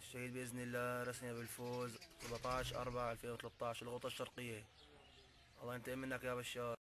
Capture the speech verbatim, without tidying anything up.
الشهيد بإذن الله رسمي بالفوز سبعتاشر أربعة ألفين وثلاثة عشر الغوطة الشرقية. الله ينتقم منك يا بشار.